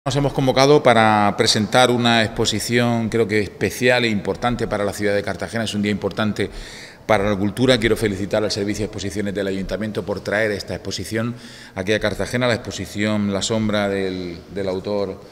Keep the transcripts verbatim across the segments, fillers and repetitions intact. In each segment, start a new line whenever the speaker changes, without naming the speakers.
Nos hemos convocado para presentar una exposición, creo que especial e importante para la ciudad de Cartagena. Es un día importante para la cultura. Quiero felicitar al Servicio de Exposiciones del Ayuntamiento por traer esta exposición aquí a Cartagena, la exposición La sombra del, del autor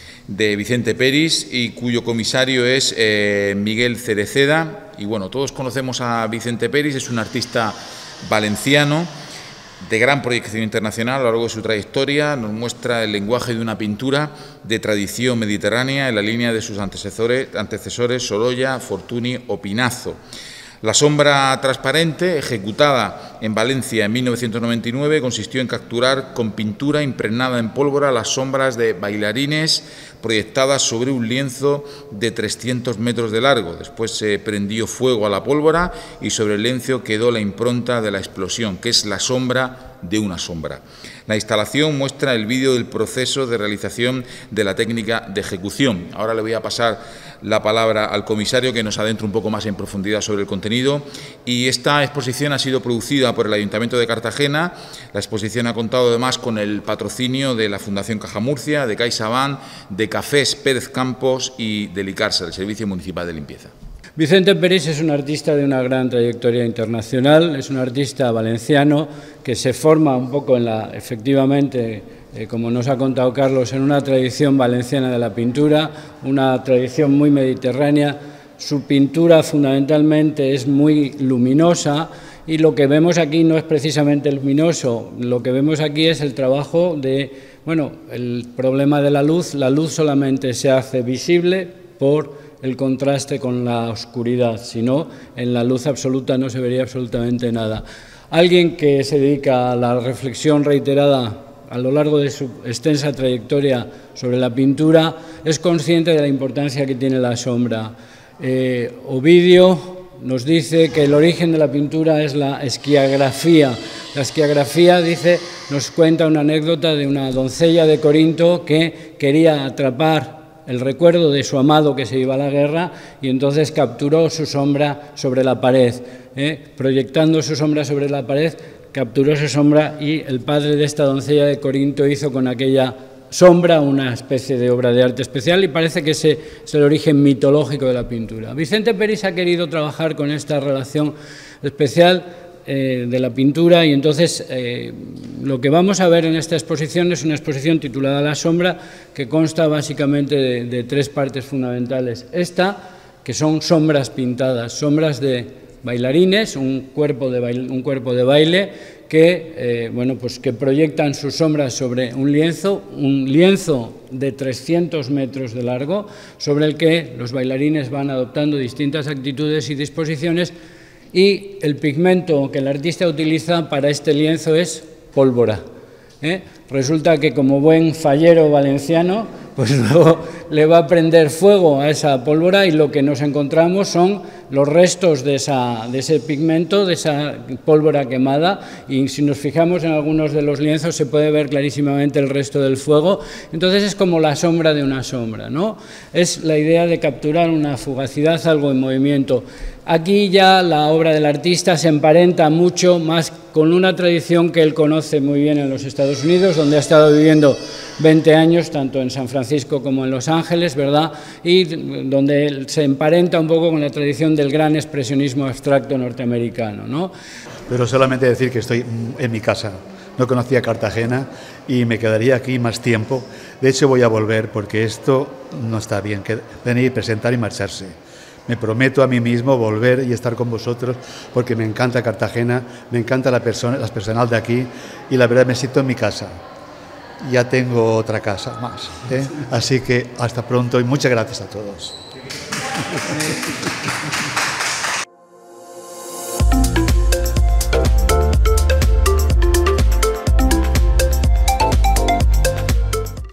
de Vicente Peris, y cuyo comisario es eh, Miguel Cereceda. Y bueno, todos conocemos a Vicente Peris, es un artista valenciano de gran proyección internacional. A lo largo de su trayectoria nos muestra el lenguaje de una pintura de tradición mediterránea en la línea de sus antecesores, antecesores Sorolla, Fortuny o Pinazo. La sombra transparente, ejecutada en Valencia en mil novecientos noventa y nueve, consistió en capturar con pintura impregnada en pólvora las sombras de bailarines proyectadas sobre un lienzo de trescientos metros de largo. Después se prendió fuego a la pólvora y sobre el lienzo quedó la impronta de la explosión, que es la sombra de una sombra. La instalación muestra el vídeo del proceso de realización de la técnica de ejecución. Ahora le voy a pasar la palabra al comisario, que nos adentre un poco más en profundidad sobre el contenido. Y esta exposición ha sido producida por el Ayuntamiento de Cartagena. La exposición ha contado además con el patrocinio de la Fundación Caja Murcia, de CaixaBank, de Cafés Pérez Campos y de Licarsa, el Servicio Municipal de Limpieza.
Vicente Peris es un artista de una gran trayectoria internacional, es un artista valenciano que se forma un poco en la, efectivamente, eh, como nos ha contado Carlos, en una tradición valenciana de la pintura, una tradición muy mediterránea. Su pintura fundamentalmente es muy luminosa y lo que vemos aquí no es precisamente luminoso, lo que vemos aquí es el trabajo de, bueno, el problema de la luz. La luz solamente se hace visible por el contraste con la oscuridad, si no, en la luz absoluta no se vería absolutamente nada. Alguien que se dedica a la reflexión reiterada a lo largo de su extensa trayectoria sobre la pintura es consciente de la importancia que tiene la sombra. Eh, Ovidio nos dice que el origen de la pintura es la esquiagrafía. La esquiagrafía, dice, nos cuenta una anécdota de una doncella de Corinto que quería atrapar el recuerdo de su amado que se iba a la guerra y entonces capturó su sombra sobre la pared. ¿eh? Proyectando su sombra sobre la pared, capturó su sombra y el padre de esta doncella de Corinto hizo con aquella sombra una especie de obra de arte especial, y parece que ese es el origen mitológico de la pintura. Vicente Peris ha querido trabajar con esta relación especial eh, de la pintura, y entonces eh, lo que vamos a ver en esta exposición es una exposición titulada La sombra, que consta básicamente de, de tres partes fundamentales. Esta, que son sombras pintadas, sombras de bailarines, un cuerpo de baile, un cuerpo de baile que, eh, bueno, pues que proyectan sus sombras sobre un lienzo, un lienzo de trescientos metros de largo, sobre el que los bailarines van adoptando distintas actitudes y disposiciones, y el pigmento que el artista utiliza para este lienzo es pólvora. ¿eh? Resulta que, como buen fallero valenciano, pues luego le va a prender fuego a esa pólvora, y lo que nos encontramos son los restos de, esa, de ese pigmento, de esa pólvora quemada, y si nos fijamos en algunos de los lienzos se puede ver clarísimamente el resto del fuego. Entonces es como la sombra de una sombra, ¿no? Es la idea de capturar una fugacidad, algo en movimiento. Aquí ya la obra del artista se emparenta mucho más con una tradición que él conoce muy bien en los Estados Unidos, donde ha estado viviendo veinte años, tanto en San Francisco como en Los Ángeles, ¿verdad? Y donde él se emparenta un poco con la tradición del gran expresionismo abstracto norteamericano, ¿no?
Pero solamente decir que estoy en mi casa. No conocía Cartagena y me quedaría aquí más tiempo. De hecho, voy a volver porque esto no está bien, que venir, presentar y marcharse. Me prometo a mí mismo volver y estar con vosotros porque me encanta Cartagena, me encanta la persona, las personas de aquí, y la verdad me siento en mi casa. Ya tengo otra casa más. ¿eh? Así que hasta pronto y muchas gracias a todos.